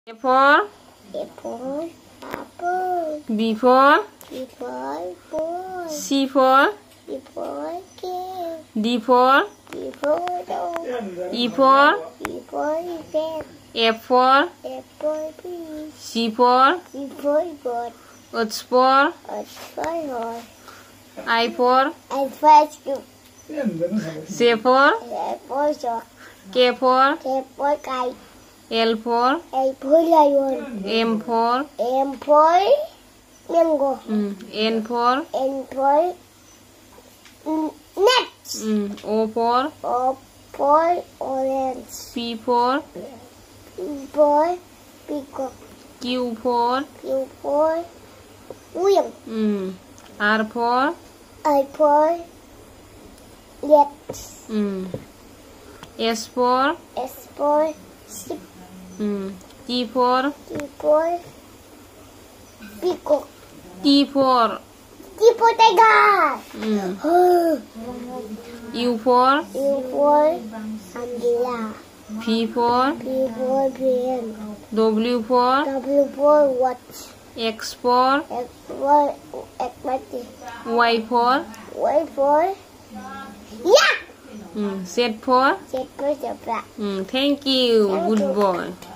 A for apple. B for Ball. C for Cat. D for Dog. E for Cat. F for Apple. Tree. G for God. H for Horse. I for First C for apple. Dog. K for Apple. Kite. L for Apple. Lion. M for Apple. Mango. N for Apple. Net. O for Apple. Orange. P for Boy. Peacock. Q for Boy. Wheel. R for Apple. Yet. S for Apple. Ship. T for Boy. Peacock. T for Tiger. U for Boy. Umbrella. P for Boy. Pen. W for Boy. Watch. X for Boy. Aquatic. Y for Boy. Yeah. Z for Check for the black. thank you, good boy.